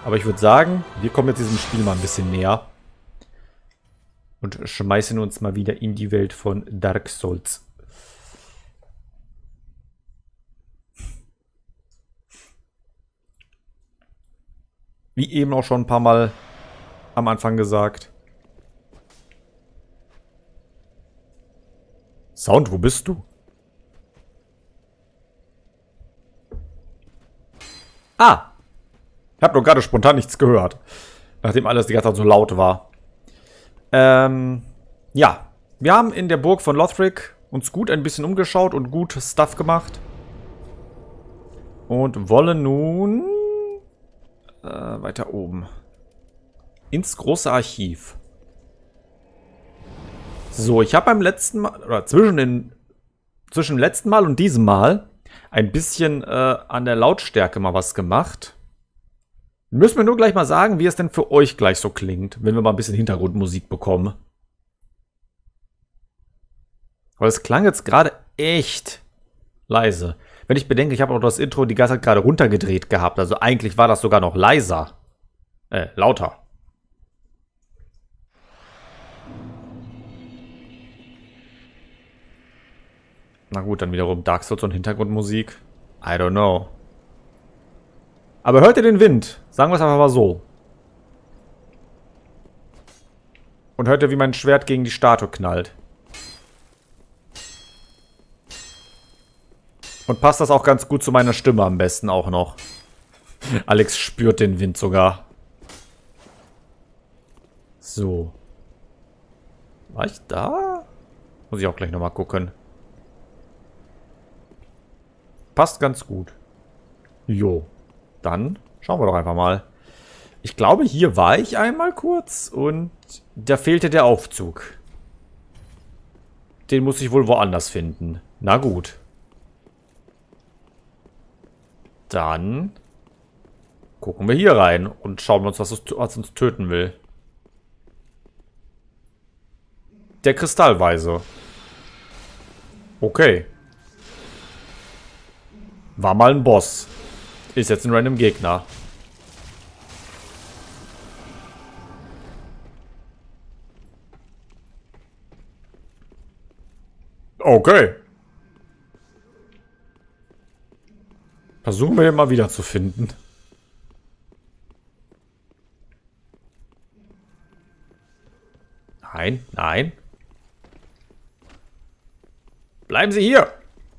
Aber ich würde sagen, wir kommen jetzt diesem Spiel mal ein bisschen näher. Und schmeißen uns mal wieder in die Welt von Dark Souls. Wie eben auch schon ein paar Mal am Anfang gesagt. Sound, wo bist du? Ah! Ich habe doch gerade spontan nichts gehört. Nachdem alles die ganze Zeit so laut war. Ja. Wir haben in der Burg von Lothric uns gut ein bisschen umgeschaut und gut Stuff gemacht. Und wollen nun weiter oben. Ins große Archiv. So, ich habe beim letzten Mal, oder zwischen dem letzten Mal und diesem Mal ein bisschen an der Lautstärke mal was gemacht. Müssen wir nur gleich mal sagen, wie es denn für euch gleich so klingt, wenn wir mal ein bisschen Hintergrundmusik bekommen. Weil es klang jetzt gerade echt leise. Wenn ich bedenke, ich habe auch das Intro die ganze Zeit gerade runtergedreht gehabt. Also eigentlich war das sogar noch leiser. Lauter. Na gut, dann wiederum Dark Souls und Hintergrundmusik. I don't know. Aber hört ihr den Wind? Sagen wir es einfach mal so. Und hört ihr, wie mein Schwert gegen die Statue knallt? Und passt das auch ganz gut zu meiner Stimme am besten auch noch. Alex spürt den Wind sogar. So. War ich da? Muss ich auch gleich nochmal gucken. Passt ganz gut. Jo. Dann schauen wir doch einfach mal. Ich glaube, hier war ich einmal kurz und da fehlte der Aufzug. Den muss ich wohl woanders finden. Na gut. Dann gucken wir hier rein und schauen uns, was uns töten will. Der Kristallweise. Okay. War mal ein Boss. Ist jetzt ein random Gegner. Okay. Versuchen wir ihn mal wieder zu finden. Nein, nein. Bleiben Sie hier.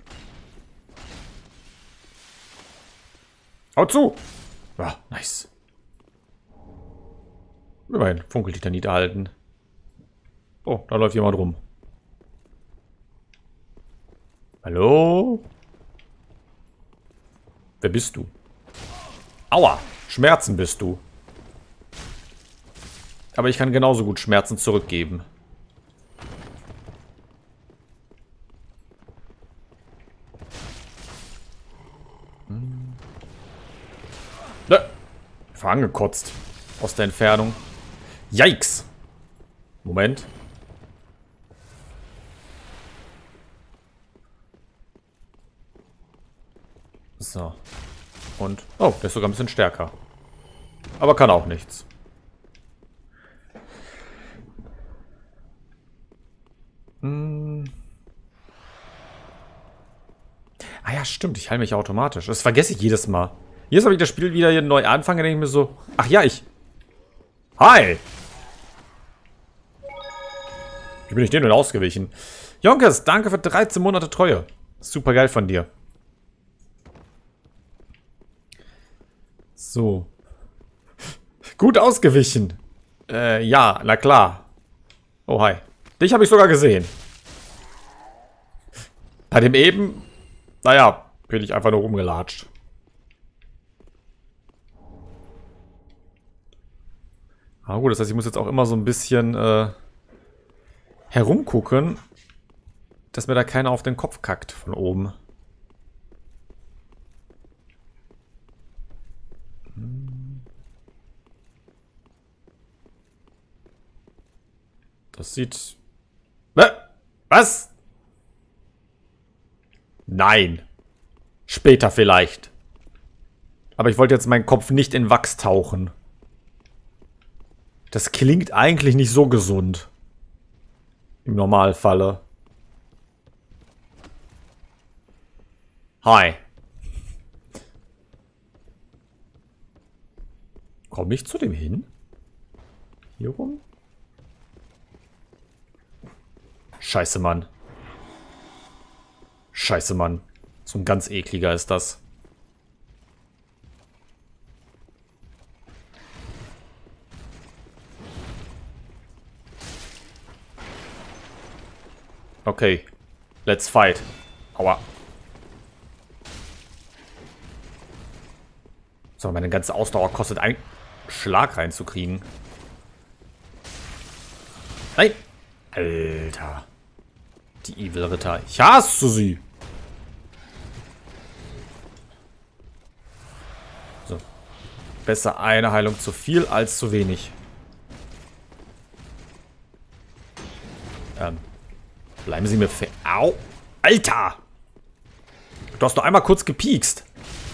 Haut zu. Ah, nice. Immerhin, Funkellichter niederhalten. Oh, da läuft jemand rum. Hallo? Wer bist du? Aua, Schmerzen bist du. Aber ich kann genauso gut Schmerzen zurückgeben. Ich war angekotzt. Aus der Entfernung. Yikes. Moment. So. Und, oh, der ist sogar ein bisschen stärker. Aber kann auch nichts. Ah ja, stimmt, ich heile mich automatisch. Das vergesse ich jedes Mal. Jedes Mal, wenn ich das Spiel wieder hier neu anfange, denke ich mir so, ach ja, Hi! Wie bin ich denen denn ausgewichen? Jonkes, danke für 13 Monate Treue. Super geil von dir. So. Gut ausgewichen. Ja, na klar. Oh, hi. Dich habe ich sogar gesehen. Bei dem eben, naja, bin ich einfach nur rumgelatscht. Ah gut, das heißt, ich muss jetzt auch immer so ein bisschen herumgucken, dass mir da keiner auf den Kopf kackt von oben. Das sieht... Was? Nein. Später vielleicht. Aber ich wollte jetzt meinen Kopf nicht in Wachs tauchen. Das klingt eigentlich nicht so gesund. Im Normalfalle. Hi. Komme ich zu dem hin? Hier rum? Scheiße, Mann. Scheiße, Mann. So ein ganz ekliger ist das. Okay. Let's fight. Aua. So, meine ganze Ausdauer kostet einen Schlag reinzukriegen. Nein! Alter. Die Evil Ritter. Ich hasse sie. So. Besser eine Heilung zu viel als zu wenig. Bleiben Sie mir fe... Au! Alter! Du hast doch einmal kurz gepiekst.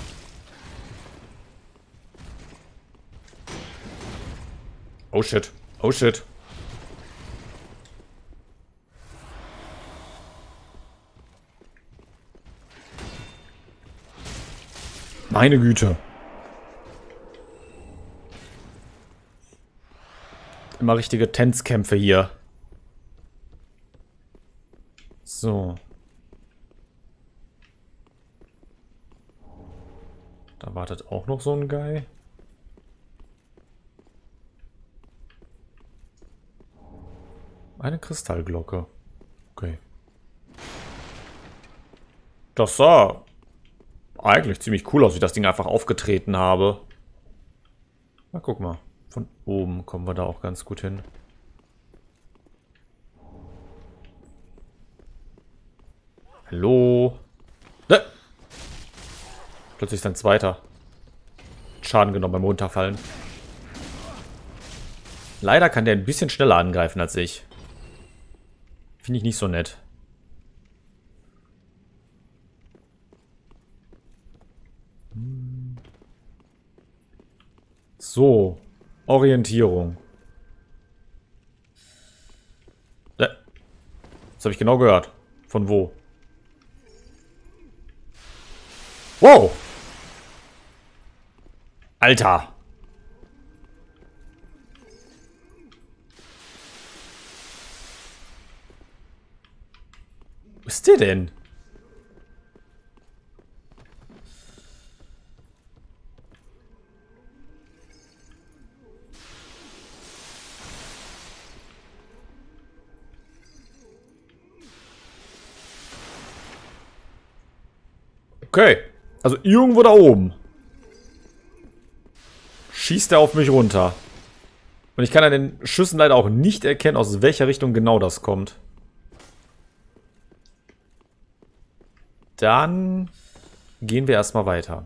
Oh shit. Oh shit. Meine Güte. Immer richtige Tänzkämpfe hier. So. Da wartet auch noch so ein Guy. Eine Kristallglocke. Okay. Das sah eigentlich ziemlich cool aus, wie ich das Ding einfach aufgetreten habe. Na, guck mal. Von oben kommen wir da auch ganz gut hin. Hallo? Plötzlich ist ein zweiter. Schaden genommen beim Runterfallen. Leider kann der ein bisschen schneller angreifen als ich. Finde ich nicht so nett. So. Orientierung. Das habe ich genau gehört. Von wo? Wow! Alter! Wo ist der denn? Okay. Also irgendwo da oben. Schießt er auf mich runter. Und ich kann an den Schüssen leider auch nicht erkennen, aus welcher Richtung genau das kommt. Dann gehen wir erstmal weiter.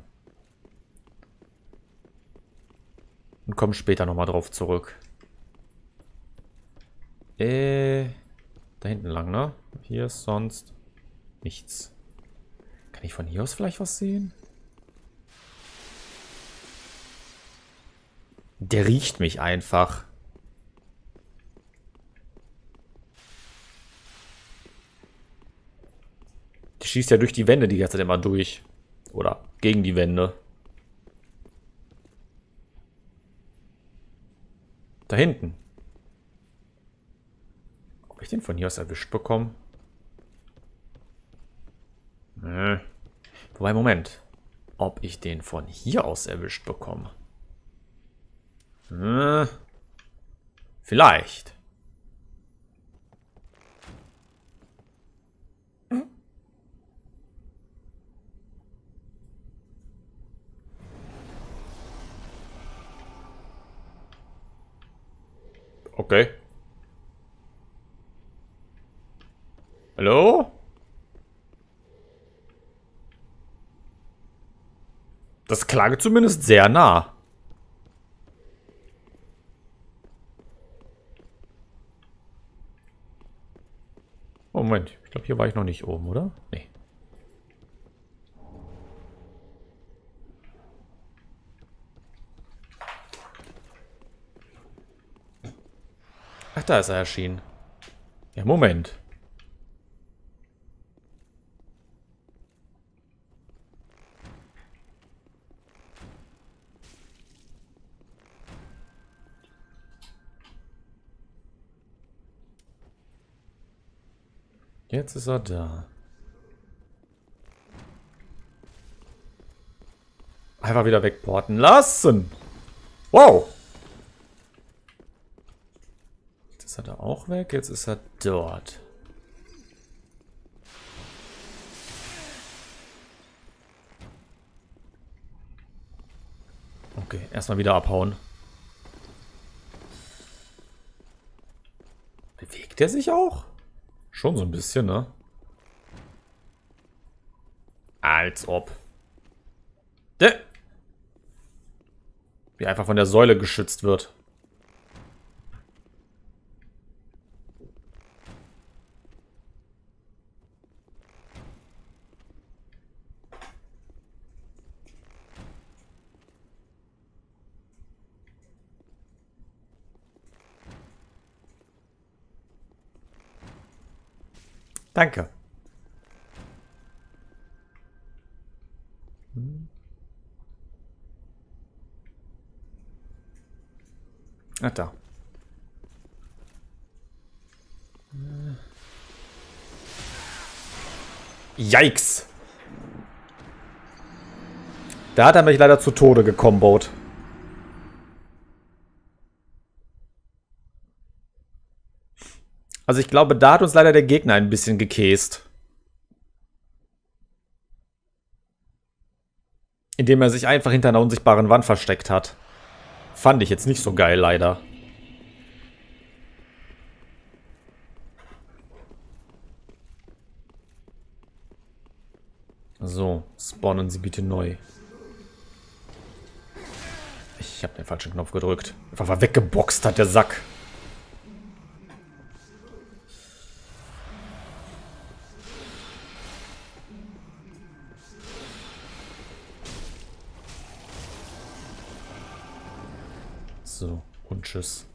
Und kommen später nochmal drauf zurück. Da hinten lang, ne? Hier ist sonst nichts. Kann ich von hier aus vielleicht was sehen? Der riecht mich einfach. Der schießt ja durch die Wände die ganze Zeit immer durch. Oder gegen die Wände. Da hinten. Ob ich den von hier aus erwischt bekomme? Wobei, Moment. Ob ich den von hier aus erwischt bekomme? Vielleicht. Okay. Hallo? Das klang zumindest sehr nah. Oh, Moment, ich glaube, hier war ich noch nicht oben, oder? Nee. da ist er erschienen. Ja, Moment. Jetzt ist er da. Einfach wieder wegporten lassen. Wow. Jetzt ist er da auch weg. Jetzt ist er dort. Okay, erstmal wieder abhauen. Bewegt er sich auch? Schon so ein bisschen, ne? Als ob. Wie einfach von der Säule geschützt wird. Danke. Ach, da. Yikes. Da hat er mich leider zu Tode gekombot. Also ich glaube, da hat uns leider der Gegner ein bisschen gekäst. Indem er sich einfach hinter einer unsichtbaren Wand versteckt hat. Fand ich jetzt nicht so geil, leider. So, spawnen Sie bitte neu. Ich habe den falschen Knopf gedrückt. Einfach weggeboxt hat der Sack. So, und tschüss.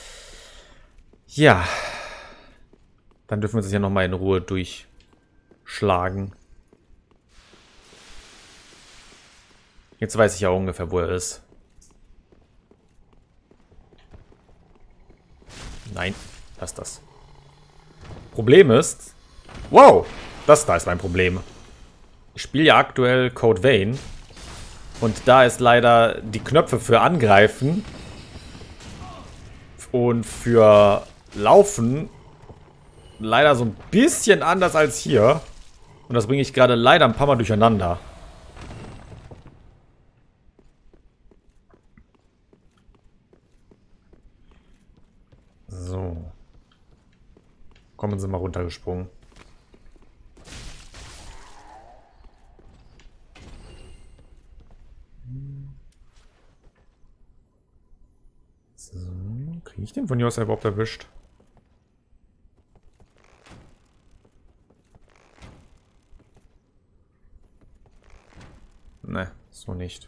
Ja. Dann dürfen wir uns ja nochmal in Ruhe durchschlagen. Jetzt weiß ich ja ungefähr, wo er ist. Nein, lass das. Problem ist... Wow, das da ist mein Problem. Ich spiele ja aktuell Code Vein. Und da ist leider die Knöpfe für Angreifen und für Laufen leider so ein bisschen anders als hier. Und das bringe ich gerade leider ein paar Mal durcheinander. So. Kommen Sie mal runtergesprungen. So. Kriege ich den von hier aus überhaupt erwischt? Ne, so nicht.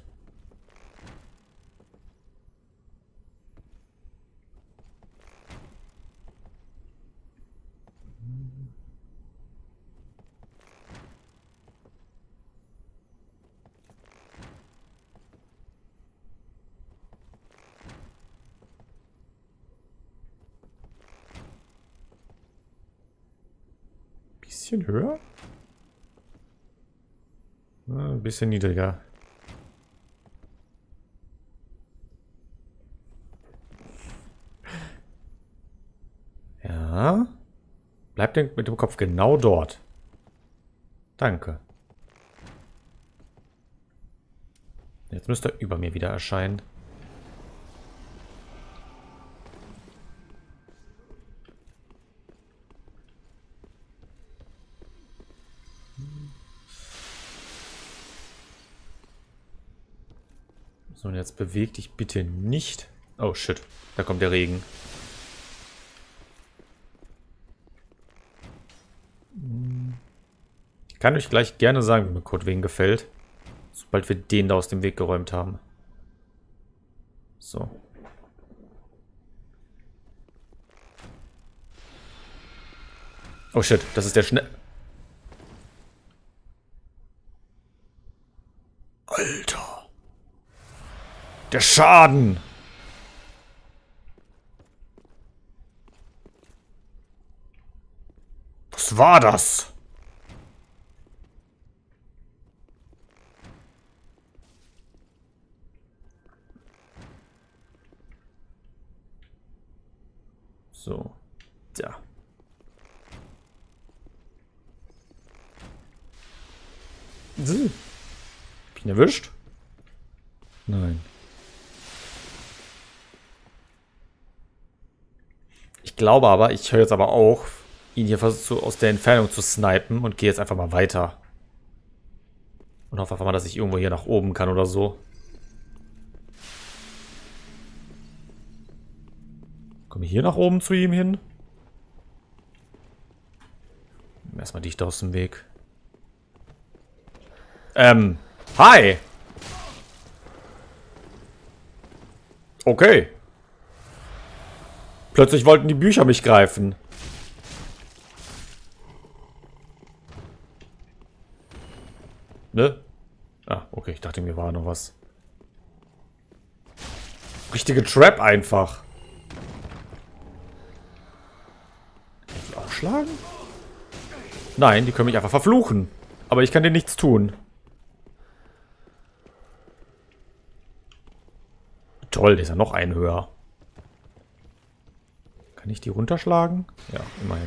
Bisschen höher? Ein bisschen niedriger. Ja. Bleibt denn mit dem Kopf genau dort. Danke. Jetzt müsste er über mir wieder erscheinen. So, und jetzt beweg dich bitte nicht. Oh, shit. Da kommt der Regen. Ich kann euch gleich gerne sagen, wie mir Code Vein gefällt. Sobald wir den da aus dem Weg geräumt haben. So. Oh shit, das ist der schnell... Alter. Der Schaden. Was war das? So. Tja. Hab ich ihn erwischt? Nein. Ich glaube aber, ich höre jetzt aber auch, ihn hier aus der Entfernung zu snipen und gehe jetzt einfach mal weiter. Und hoffe einfach mal, dass ich irgendwo hier nach oben kann oder so. Komme ich hier nach oben zu ihm hin? Erstmal dicht aus dem Weg. Hi! Okay. Plötzlich wollten die Bücher mich greifen. Ne? Ah, okay, ich dachte, mir war noch was. Richtige Trap einfach. Kann ich die auch schlagen? Nein, die können mich einfach verfluchen. Aber ich kann denen nichts tun. Toll, der ist ja noch ein höher. Kann ich die runterschlagen? Ja, immerhin.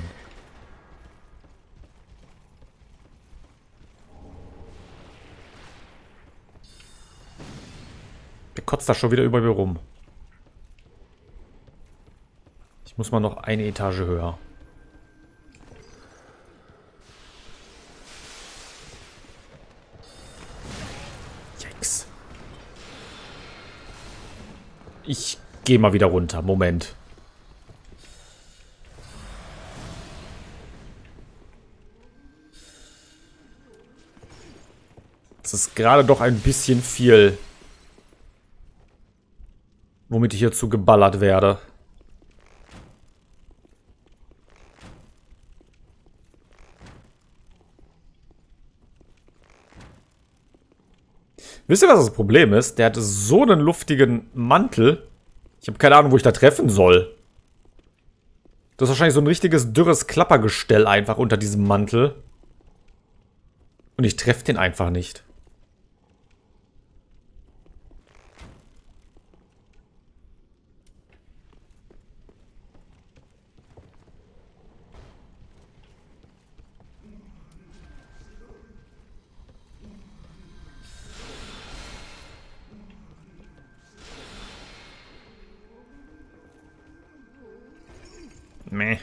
Der kotzt da schon wieder über mir rum. Ich muss mal noch eine Etage höher. Yikes. Ich gehe mal wieder runter. Moment. Das ist gerade doch ein bisschen viel, womit ich hierzu geballert werde. Wisst ihr, was das Problem ist? Der hat so einen luftigen Mantel. Ich habe keine Ahnung, wo ich da treffen soll. Das ist wahrscheinlich so ein richtiges dürres Klappergestell einfach unter diesem Mantel. Und ich treffe den einfach nicht. Meh.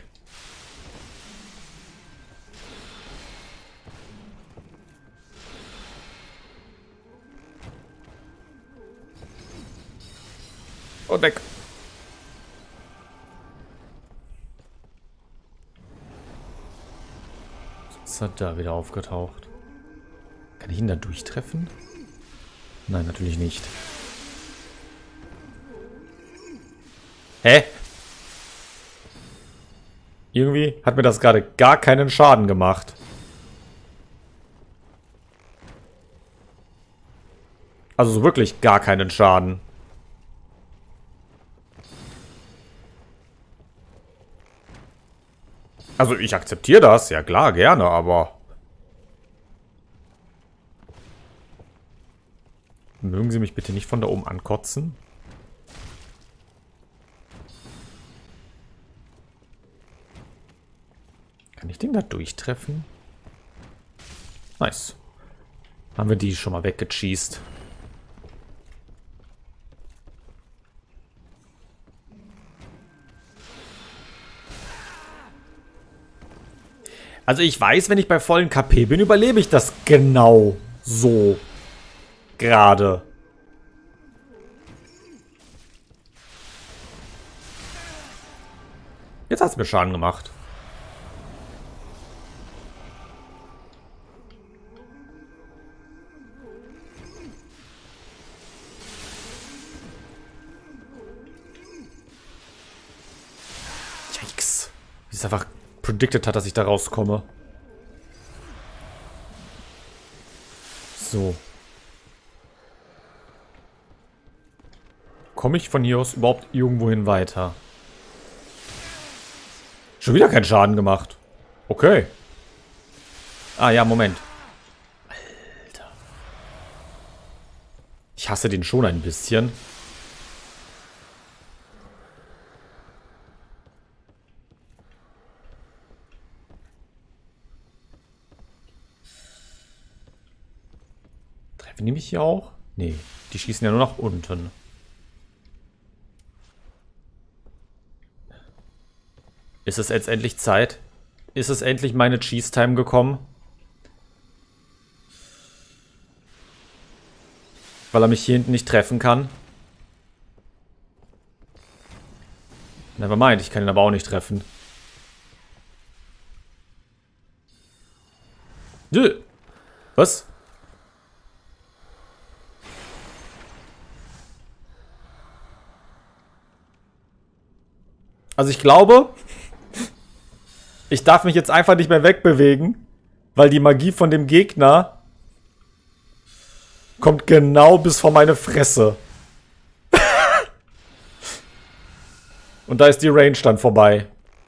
Und weg. Jetzt hat er wieder aufgetaucht. Kann ich ihn da durchtreffen? Nein, natürlich nicht. Hä? Irgendwie hat mir das gerade gar keinen Schaden gemacht. Also so wirklich gar keinen Schaden. Also ich akzeptiere das, ja klar, gerne, aber... Mögen Sie mich bitte nicht von da oben ankotzen? Kann ich den da durchtreffen? Nice. Haben wir die schon mal weggecheast. Also ich weiß, wenn ich bei vollen KP bin, überlebe ich das genau so. Gerade. Jetzt hat es mir Schaden gemacht. Yikes. Die ist einfach predicted hat, dass ich da rauskomme. So. Komme ich von hier aus überhaupt irgendwohin weiter? Schon wieder keinen Schaden gemacht. Okay. Ah ja, Moment. Alter. Ich hasse den schon ein bisschen. Treffen die mich hier auch? Nee, die schießen ja nur nach unten. Ist es jetzt endlich Zeit? Ist es endlich meine Cheese Time gekommen? Weil er mich hier hinten nicht treffen kann? Nevermind, ich kann ihn aber auch nicht treffen. Was? Also ich glaube, ich darf mich jetzt einfach nicht mehr wegbewegen, weil die Magie von dem Gegner kommt genau bis vor meine Fresse. Und da ist die Range dann vorbei.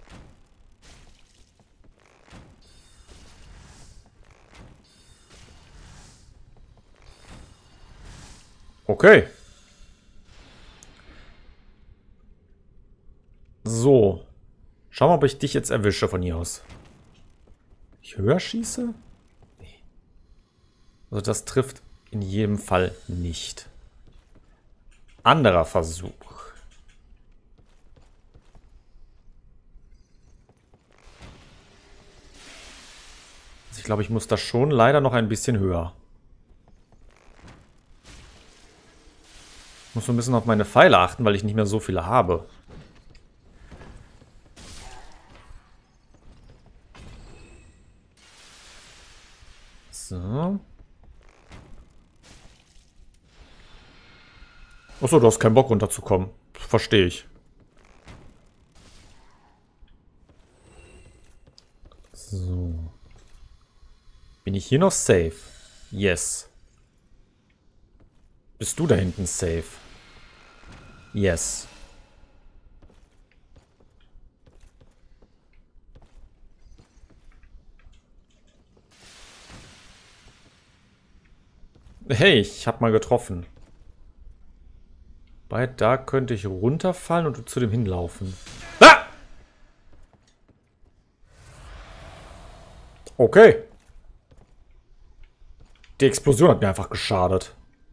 Okay. So. Schau mal, ob ich dich jetzt erwische von hier aus. Ich höher schieße? Nee. Also das trifft in jedem Fall nicht. Anderer Versuch. Also ich glaube, ich muss da schon leider noch ein bisschen höher. Ich muss so ein bisschen auf meine Pfeile achten, weil ich nicht mehr so viele habe. So. Achso, du hast keinen Bock runterzukommen. Verstehe ich. So. Bin ich hier noch safe? Yes. Bist du da hinten safe? Yes. Hey, ich hab mal getroffen. Bei da könnte ich runterfallen und zu dem hinlaufen. Ah! Okay. Die Explosion hat mir einfach geschadet.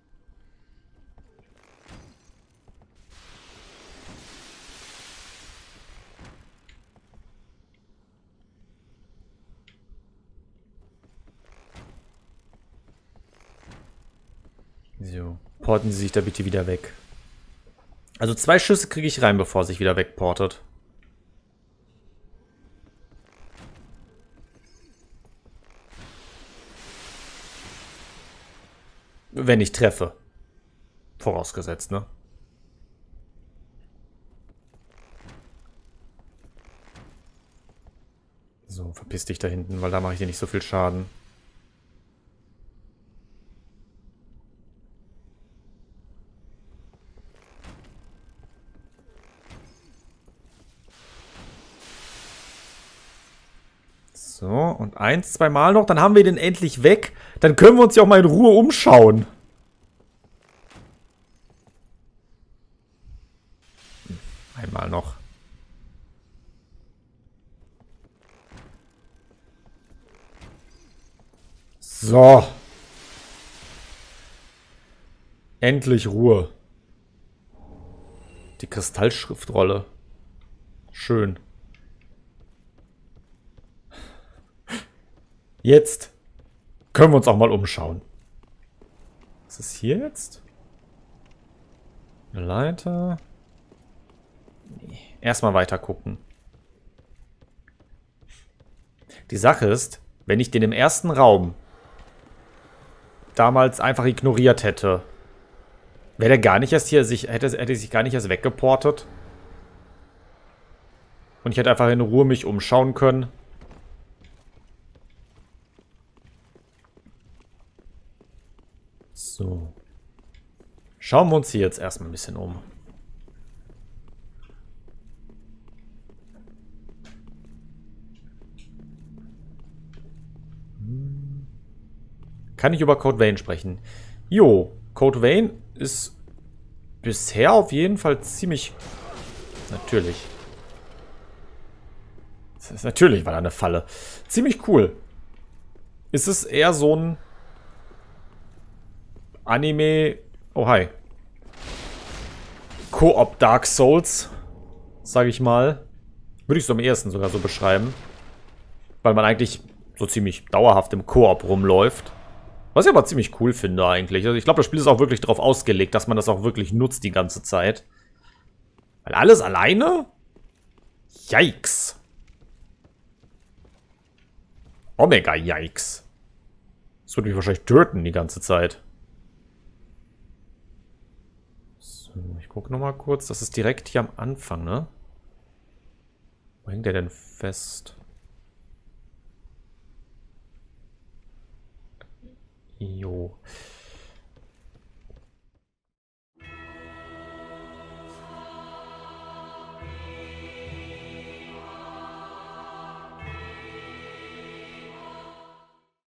So, porten Sie sich da bitte wieder weg. Also 2 Schüsse kriege ich rein, bevor er sich wieder wegportet. Wenn ich treffe. Vorausgesetzt, ne? So, verpiss dich da hinten, weil da mache ich dir nicht so viel Schaden. So, und 1, 2 Mal noch, dann haben wir den endlich weg. Dann können wir uns ja auch mal in Ruhe umschauen. Einmal noch. So. Endlich Ruhe. Die Kristallschriftrolle. Schön. Jetzt können wir uns auch mal umschauen. Was ist hier jetzt? Eine Leiter. Nee. Erstmal weiter gucken. Die Sache ist, wenn ich den im ersten Raum damals einfach ignoriert hätte, wäre der gar nicht erst hier, hätte sich gar nicht erst weggeportet. Und ich hätte einfach in Ruhe mich umschauen können. So. Schauen wir uns hier jetzt erstmal ein bisschen um. Kann ich über Code Vein sprechen? Jo, Code Vein ist bisher auf jeden Fall ziemlich... Natürlich. Das ist natürlich war da eine Falle. Ziemlich cool. Ist es eher so ein Anime... Oh, hi. Koop Dark Souls, sage ich mal. Würde ich so am ehesten sogar so beschreiben. Weil man eigentlich so ziemlich dauerhaft im Koop rumläuft. Was ich aber ziemlich cool finde eigentlich. Also ich glaube, das Spiel ist auch wirklich darauf ausgelegt, dass man das auch wirklich nutzt die ganze Zeit. Weil alles alleine? Yikes. Omega Yikes. Das würde mich wahrscheinlich töten die ganze Zeit. So, ich gucke nochmal kurz. Das ist direkt hier am Anfang, ne? Wo hängt der denn fest? Jo.